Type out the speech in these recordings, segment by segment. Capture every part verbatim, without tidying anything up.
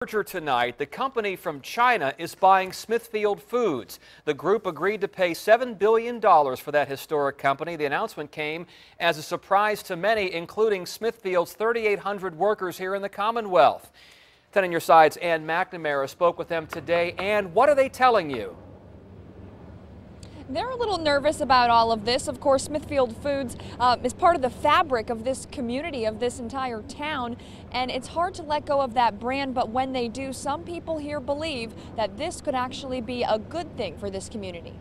Merger tonight, the company from China is buying Smithfield Foods. The group agreed to pay seven billion dollars for that historic company. The announcement came as a surprise to many, including Smithfield's thirty-eight hundred workers here in the Commonwealth. ten on your side's Ann McNamara spoke with them today. Ann, what are they telling you? They're a little nervous about all of this. Of course, Smithfield Foods uh, is part of the fabric of this community, of this entire town, and it's hard to let go of that brand, but when they do, some people here believe that this could actually be a good thing for this community.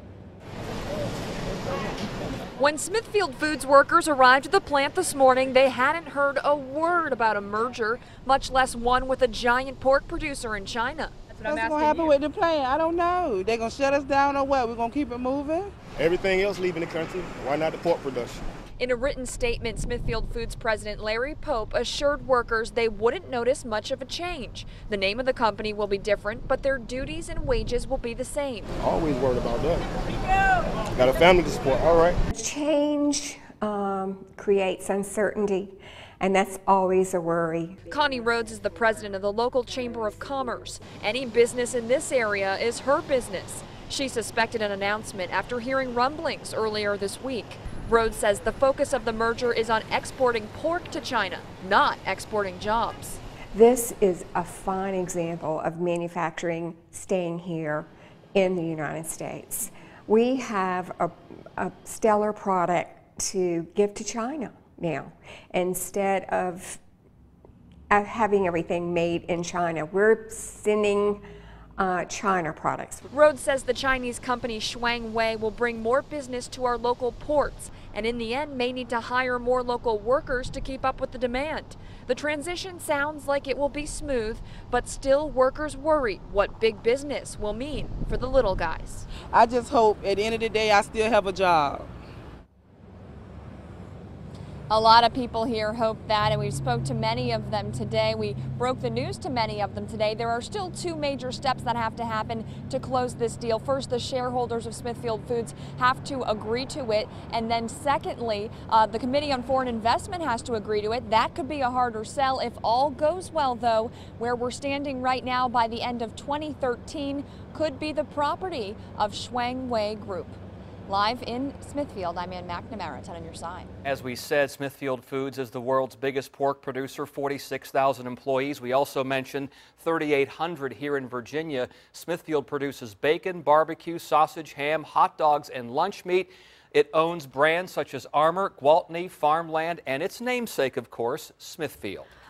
When Smithfield Foods workers arrived at the plant this morning, they hadn't heard a word about a merger, much less one with a giant pork producer in China. What's going to happen with the plant? I don't know. They're going to shut us down or what? We're going to keep it moving? Everything else leaving the country. Why not the pork production? In a written statement, Smithfield Foods President Larry Pope assured workers they wouldn't notice much of a change. The name of the company will be different, but their duties and wages will be the same. Always worried about that. Got a family to support. All right. Change um, creates uncertainty, and that's always a worry. Connie Rhodes is the president of the local Chamber of Commerce. Any business in this area is her business. She suspected an announcement after hearing rumblings earlier this week. Rhodes says the focus of the merger is on exporting pork to China, not exporting jobs. This is a fine example of manufacturing staying here in the United States. We have a, a stellar product to give to China now, instead of uh, having everything made in China. We're sending uh, China products. Rhodes says the Chinese company Shuang Wei will bring more business to our local ports, and in the end may need to hire more local workers to keep up with the demand. The transition sounds like it will be smooth, but still workers worry what big business will mean for the little guys. I just hope at the end of the day I still have a job. A lot of people here hope that, and we spoke to many of them today. We broke the news to many of them today. There are still two major steps that have to happen to close this deal. First, the shareholders of Smithfield Foods have to agree to it, and then secondly, uh, the Committee on Foreign Investment has to agree to it. That could be a harder sell. If all goes well, though, where we're standing right now by the end of twenty thirteen could be the property of Shuang Wei Group. Live in Smithfield, I'm Ann McNamara, ten on your side. As we said, Smithfield Foods is the world's biggest pork producer, forty-six thousand employees. We also mentioned thirty-eight hundred here in Virginia. Smithfield produces bacon, barbecue, sausage, ham, hot dogs, and lunch meat. It owns brands such as Armour, Gwaltney, Farmland, and its namesake, of course, Smithfield.